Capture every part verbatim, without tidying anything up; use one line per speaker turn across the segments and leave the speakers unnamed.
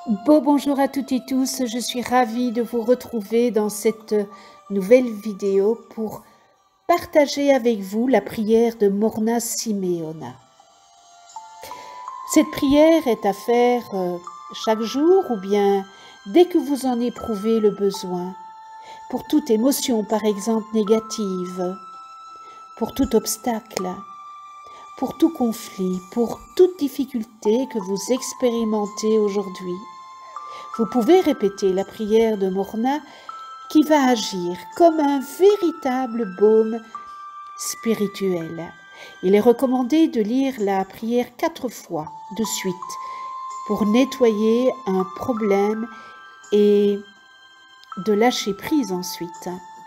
Beau bonjour à toutes et tous, je suis ravie de vous retrouver dans cette nouvelle vidéo pour partager avec vous la prière de Morna Simeona. Cette prière est à faire chaque jour ou bien dès que vous en éprouvez le besoin, pour toute émotion par exemple négative, pour tout obstacle, pour tout conflit, pour toute difficulté que vous expérimentez aujourd'hui. Vous pouvez répéter la prière de Morna qui va agir comme un véritable baume spirituel. Il est recommandé de lire la prière quatre fois de suite pour nettoyer un problème et de lâcher prise ensuite.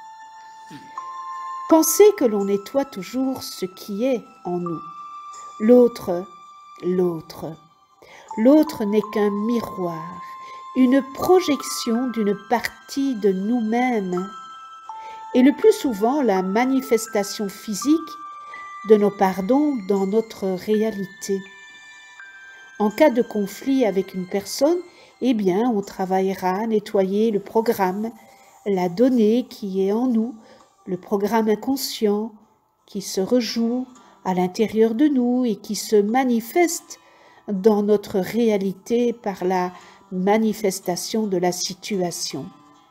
Pensez que l'on nettoie toujours ce qui est en nous. L'autre, l'autre. L'autre n'est qu'un miroir, une projection d'une partie de nous-mêmes et le plus souvent la manifestation physique de nos pardons dans notre réalité. En cas de conflit avec une personne, eh bien, on travaillera à nettoyer le programme, la donnée qui est en nous, le programme inconscient qui se rejoue à l'intérieur de nous et qui se manifeste dans notre réalité par la manifestation de la situation.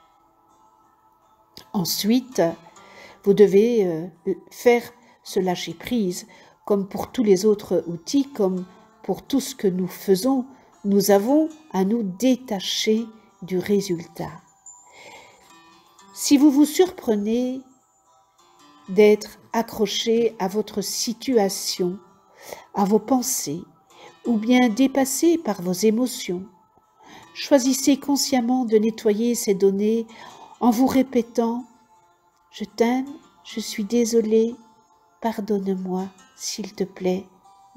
Ensuite, vous devez faire ce lâcher-prise, comme pour tous les autres outils, comme pour tout ce que nous faisons, nous avons à nous détacher du résultat. Si vous vous surprenez d'être accroché à votre situation, à vos pensées, ou bien dépassé par vos émotions, choisissez consciemment de nettoyer ces données en vous répétant « Je t'aime, je suis désolé, pardonne-moi, s'il te plaît, merci ».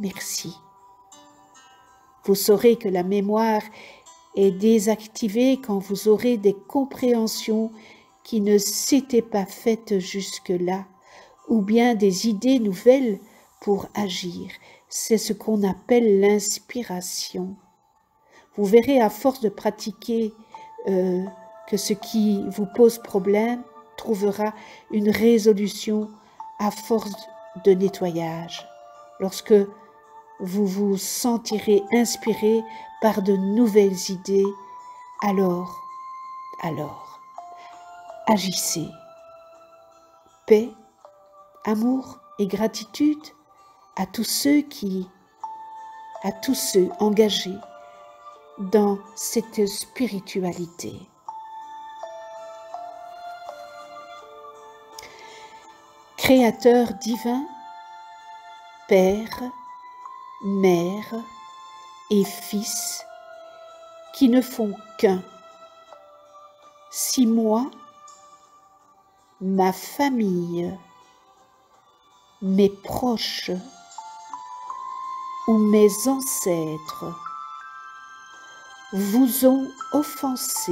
Vous saurez que la mémoire est désactivée quand vous aurez des compréhensions qui ne s'étaient pas faites jusque-là, ou bien des idées nouvelles pour agir. C'est ce qu'on appelle l'inspiration. Vous verrez à force de pratiquer euh, que ce qui vous pose problème trouvera une résolution à force de nettoyage. Lorsque vous vous sentirez inspiré par de nouvelles idées, alors, alors, agissez. Paix, amour et gratitude à tous ceux qui, à tous ceux engagés dans cette spiritualité. Créateur divin, Père, Mère et Fils, qui ne font qu'un. Si moi, ma famille, mes proches ou mes ancêtres vous ont offensé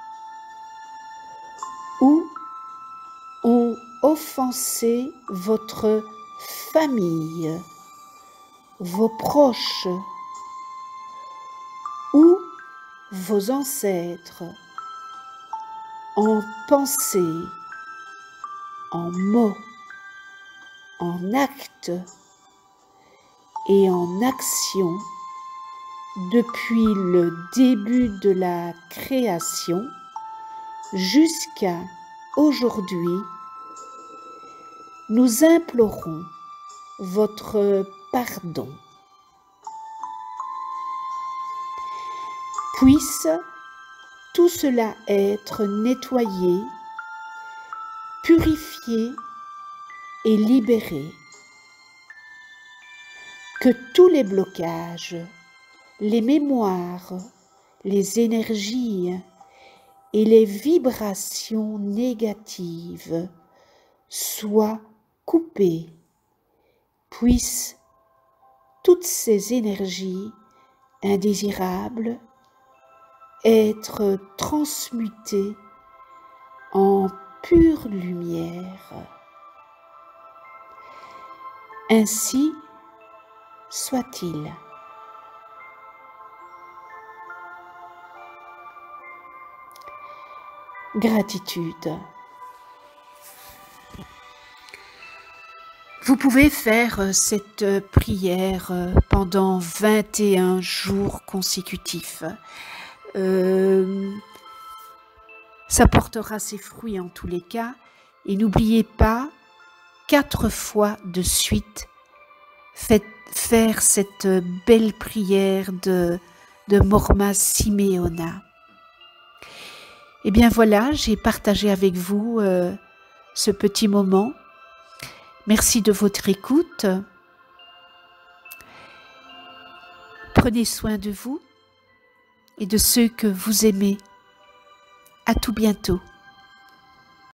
ou ont offensé votre famille, vos proches ou vos ancêtres en pensée, en mots, en actes et en action depuis le début de la création jusqu'à aujourd'hui, nous implorons votre pardon. Puisse tout cela être nettoyé, purifié et libéré. Que tous les blocages, les mémoires, les énergies et les vibrations négatives soient coupés, puissent toutes ces énergies indésirables être transmutées en pure lumière. Ainsi soit-il. gratitude. Vous pouvez faire cette prière pendant vingt et un jours consécutifs. Euh, ça portera ses fruits en tous les cas. Et n'oubliez pas, quatre fois de suite, faites faire cette belle prière de, de Morma Simeona. Et bien voilà, j'ai partagé avec vous euh, ce petit moment. Merci de votre écoute. Prenez soin de vous et de ceux que vous aimez. À tout bientôt.